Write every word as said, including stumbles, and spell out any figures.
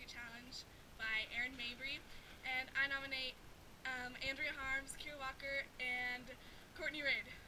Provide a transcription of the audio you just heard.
Bucket Challenge by Erin Mabry, and I nominate um, Andrea Harms, Kira Walker, and Courtney Reid.